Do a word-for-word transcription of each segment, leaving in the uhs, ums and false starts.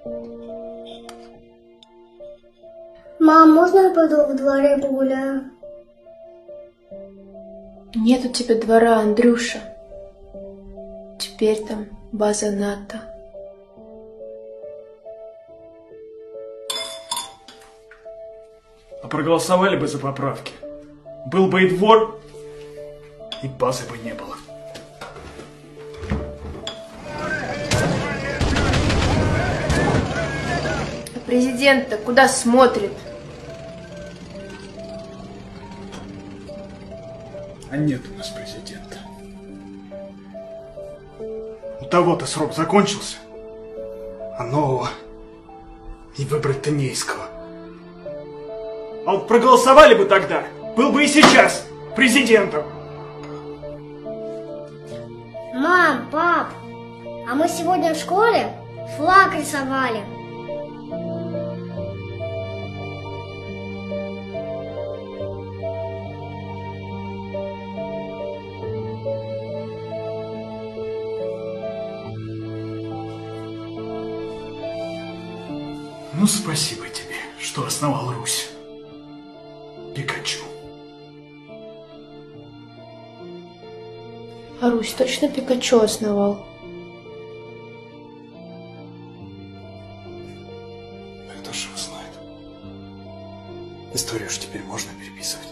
Мам, можно я пойду в дворе погуляю? Нет у тебя двора, Андрюша. Теперь там база НАТО. А проголосовали бы за поправки. Был бы и двор, и базы бы не было. А президент-то куда смотрит? А нет у нас президента. У того-то срок закончился, а нового и выбрать-то не из кого. А вот проголосовали бы тогда, был бы и сейчас президентом. Мам, пап, а мы сегодня в школе флаг рисовали. Ну, спасибо тебе, что основал Русь. Пикачу. А Русь точно Пикачу основал? Кто ж его знает? Историю ж теперь можно переписывать.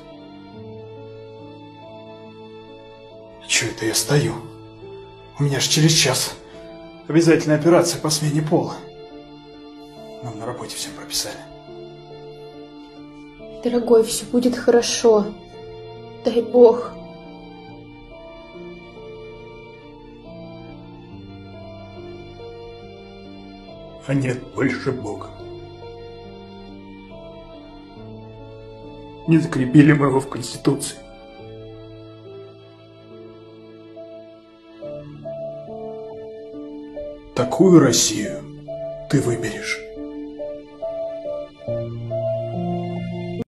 Че это я стою? У меня ж через час обязательная операция по смене пола. Нам на работе всем прописали. Дорогой, все будет хорошо. Дай Бог. А нет больше Бога. Не закрепили мы его в Конституции. Такую Россию ты выберешь.